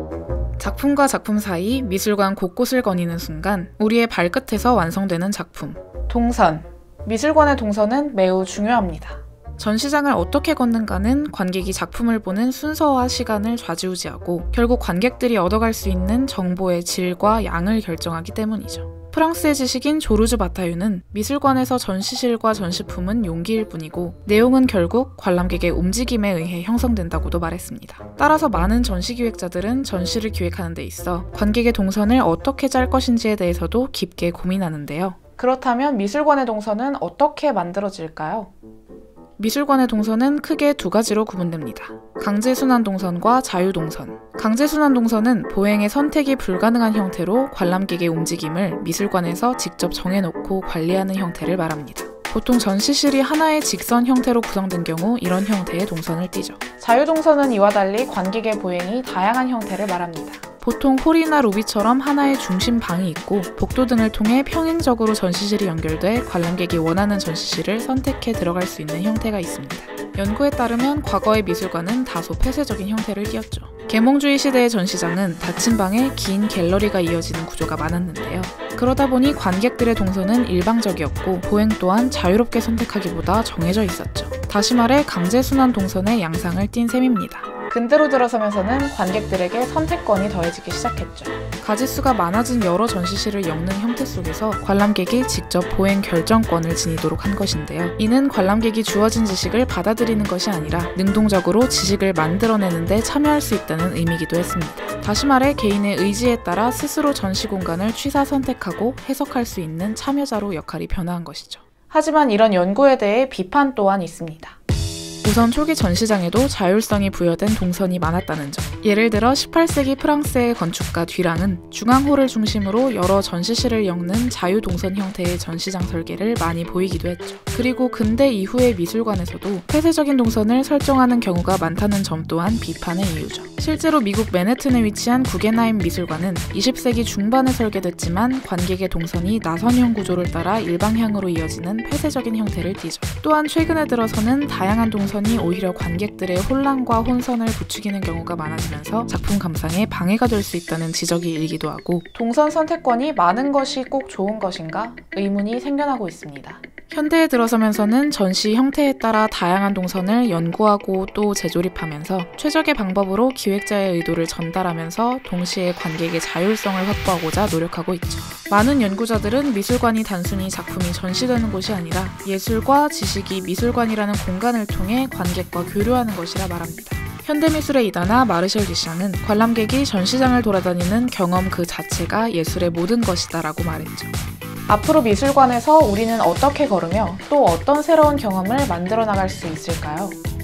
작품과 작품 사이 미술관 곳곳을 거니는 순간 우리의 발끝에서 완성되는 작품. 동선. 미술관의 동선은 매우 중요합니다. 전시장을 어떻게 걷는가는 관객이 작품을 보는 순서와 시간을 좌지우지하고 결국 관객들이 얻어갈 수 있는 정보의 질과 양을 결정하기 때문이죠. 프랑스의 지식인 조르주 바타유는 미술관에서 전시실과 전시품은 용기일 뿐이고 내용은 결국 관람객의 움직임에 의해 형성된다고도 말했습니다. 따라서 많은 전시기획자들은 전시를 기획하는 데 있어 관객의 동선을 어떻게 짤 것인지에 대해서도 깊게 고민하는데요. 그렇다면 미술관의 동선은 어떻게 만들어질까요? 미술관의 동선은 크게 두 가지로 구분됩니다. 강제순환 동선과 자유동선. 강제순환 동선은 보행의 선택이 불가능한 형태로 관람객의 움직임을 미술관에서 직접 정해놓고 관리하는 형태를 말합니다. 보통 전시실이 하나의 직선 형태로 구성된 경우 이런 형태의 동선을 띠죠. 자유동선은 이와 달리 관객의 보행이 다양한 형태를 말합니다. 보통 홀이나 로비처럼 하나의 중심방이 있고 복도 등을 통해 평행적으로 전시실이 연결돼 관람객이 원하는 전시실을 선택해 들어갈 수 있는 형태가 있습니다. 연구에 따르면 과거의 미술관은 다소 폐쇄적인 형태를 띠었죠. 계몽주의 시대의 전시장은 닫힌 방에 긴 갤러리가 이어지는 구조가 많았는데요. 그러다 보니 관객들의 동선은 일방적이었고 보행 또한 자유롭게 선택하기보다 정해져 있었죠. 다시 말해 강제순환 동선의 양상을 띈 셈입니다. 근대로 들어서면서는 관객들에게 선택권이 더해지기 시작했죠. 가짓수가 많아진 여러 전시실을 엮는 형태 속에서 관람객이 직접 보행 결정권을 지니도록 한 것인데요. 이는 관람객이 주어진 지식을 받아들이는 것이 아니라 능동적으로 지식을 만들어내는 데 참여할 수 있다는 의미이기도 했습니다. 다시 말해 개인의 의지에 따라 스스로 전시 공간을 취사 선택하고 해석할 수 있는 참여자로 역할이 변화한 것이죠. 하지만 이런 연구에 대해 비판 또한 있습니다. 우선 초기 전시장에도 자율성이 부여된 동선이 많았다는 점. 예를 들어 18세기 프랑스의 건축가 듀랑은 중앙홀을 중심으로 여러 전시실을 엮는 자유동선 형태의 전시장 설계를 많이 보이기도 했죠. 그리고 근대 이후의 미술관에서도 폐쇄적인 동선을 설정하는 경우가 많다는 점 또한 비판의 이유죠. 실제로 미국 맨해튼에 위치한 구겐하임 미술관은 20세기 중반에 설계됐지만 관객의 동선이 나선형 구조를 따라 일방향으로 이어지는 폐쇄적인 형태를 띠죠. 또한 최근에 들어서는 다양한 동선이 오히려 관객들의 혼란과 혼선을 부추기는 경우가 많아지면서 작품 감상에 방해가 될 수 있다는 지적이 일기도 하고 동선 선택권이 많은 것이 꼭 좋은 것인가? 의문이 생겨나고 있습니다. 현대에 들어서면서는 전시 형태에 따라 다양한 동선을 연구하고 또 재조립하면서 최적의 방법으로 기획자의 의도를 전달하면서 동시에 관객의 자율성을 확보하고자 노력하고 있죠. 많은 연구자들은 미술관이 단순히 작품이 전시되는 곳이 아니라 예술과 지식이 미술관이라는 공간을 통해 관객과 교류하는 것이라 말합니다. 현대미술의 이다나 마르셜 듀샹은 관람객이 전시장을 돌아다니는 경험 그 자체가 예술의 모든 것이다 라고 말했죠. 앞으로 미술관에서 우리는 어떻게 걸으며 또 어떤 새로운 경험을 만들어 나갈 수 있을까요?